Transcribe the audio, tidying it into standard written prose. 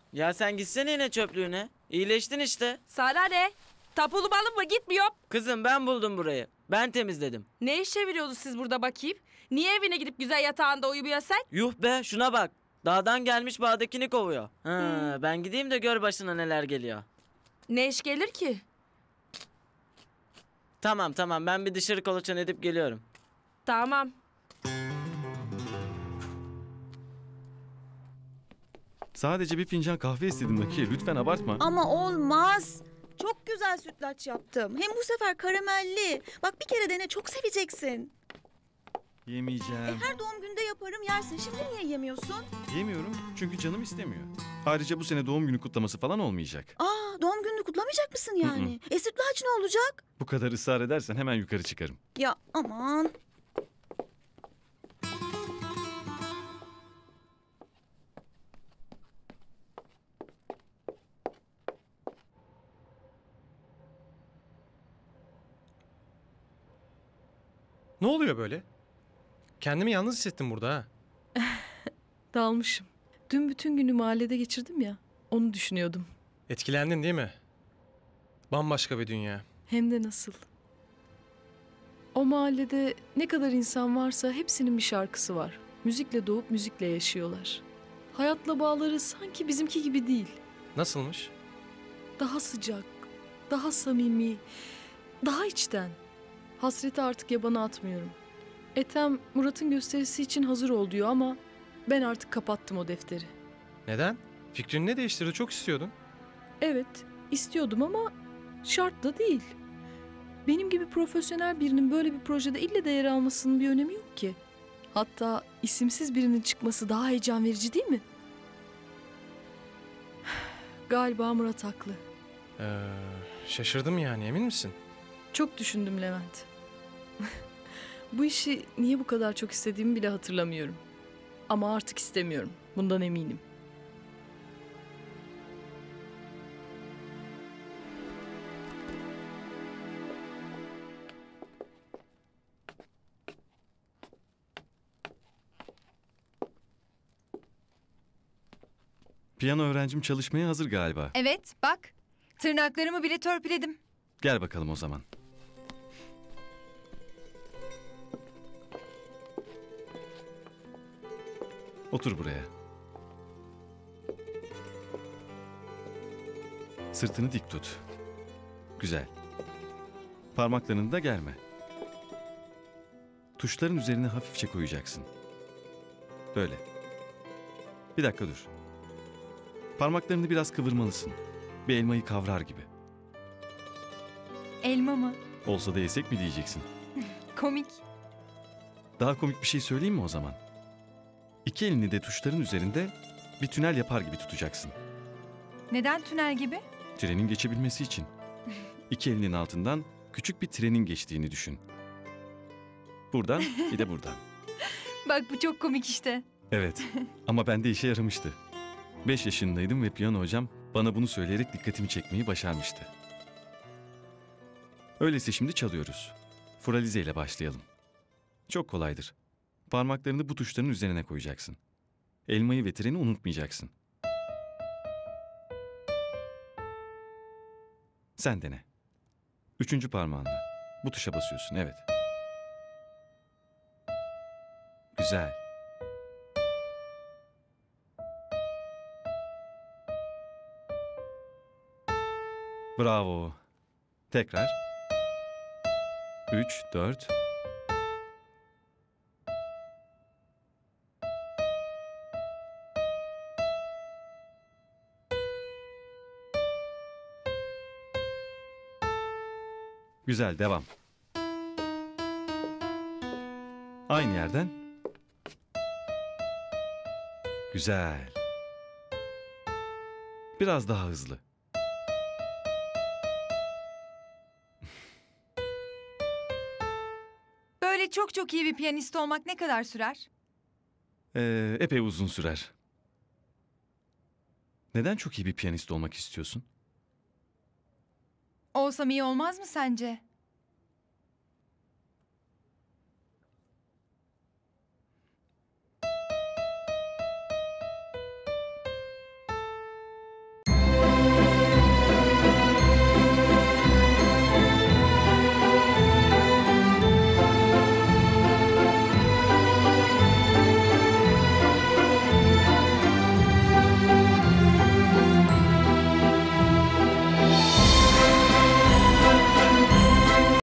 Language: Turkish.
Ya sen gitsene yine çöplüğüne. İyileştin işte. Sana ne? Tapulu balım mı, gitmiyorum. Kızım ben buldum burayı. Ben temizledim. Ne iş çeviriyorsunuz siz burada bakayım? Niye evine gidip güzel yatağında uyumuyorsun sen? Yuh be şuna bak. Dağdan gelmiş bağdakini kovuyor. Ben gideyim de gör başına neler geliyor. Ne iş gelir ki? Tamam ben bir dışarı kolaçan edip geliyorum. Tamam. Sadece bir fincan kahve istedim Nakiye. Lütfen abartma. Ama olmaz. Çok güzel sütlaç yaptım. Hem bu sefer karamelli. Bak bir kere dene, çok seveceksin. Yemeyeceğim. Her doğum günde yaparım, yersin. Şimdi niye yemiyorsun? Yemiyorum çünkü canım istemiyor. Ayrıca bu sene doğum günü kutlaması falan olmayacak. Doğum gününü kutlamayacak mısın yani? Sütlaç ne olacak? Bu kadar ısrar edersen hemen yukarı çıkarım. Ya aman. Ne oluyor böyle? Kendimi yalnız hissettim burada ha. Dalmışım. Dün bütün günü mahallede geçirdim ya. Onu düşünüyordum. Etkilendin değil mi? Bambaşka bir dünya. Hem de nasıl. O mahallede ne kadar insan varsa hepsinin bir şarkısı var. Müzikle doğup müzikle yaşıyorlar. Hayatla bağları sanki bizimki gibi değil. Nasılmış? Daha sıcak, daha samimi, daha içten. Hasreti artık yabana atmıyorum. Ethem Murat'ın gösterisi için hazır ol diyor ama ben artık kapattım o defteri. Neden? Fikrini ne değiştirdi? Çok istiyordun. Evet, istiyordum ama şart da değil. Benim gibi profesyonel birinin böyle bir projede ille de yer almasının bir önemi yok ki. Hatta isimsiz birinin çıkması daha heyecan verici değil mi? Galiba Murat haklı. Şaşırdım yani, emin misin? Çok düşündüm Levent. Bu işi niye bu kadar çok istediğimi bile hatırlamıyorum. Ama artık istemiyorum. Bundan eminim. Piyano öğrencim çalışmaya hazır galiba. Evet, bak. Tırnaklarımı bile törpüledim. Gel bakalım o zaman. Otur buraya. Sırtını dik tut. Güzel. Parmaklarını da germe. Tuşların üzerine hafifçe koyacaksın. Böyle. Bir dakika dur. Parmaklarını biraz kıvırmalısın. Bir elmayı kavrar gibi. Elma mı? Olsa da yesek mi diyeceksin. Komik. Daha komik bir şey söyleyeyim mi o zaman? İki elini de tuşların üzerinde bir tünel yapar gibi tutacaksın. Neden tünel gibi? Trenin geçebilmesi için. İki elinin altından küçük bir trenin geçtiğini düşün. Buradan bir de buradan. Bak bu çok komik işte. Evet ama bende işe yaramıştı. 5 yaşındaydım ve piyano hocam bana bunu söyleyerek dikkatimi çekmeyi başarmıştı. Öyleyse şimdi çalıyoruz. Furalize ile başlayalım. Çok kolaydır. Parmaklarını bu tuşların üzerine koyacaksın. Elmayı ve treni unutmayacaksın. Sen dene. 3. parmağınla. Bu tuşa basıyorsun, evet. Güzel. Bravo. Tekrar. 3, 4. Güzel, devam. Aynı yerden. Güzel. Biraz daha hızlı. Böyle çok çok iyi bir piyanist olmak ne kadar sürer? Epey uzun sürer. Neden çok iyi bir piyanist olmak istiyorsun? Olsam iyi olmaz mı sence?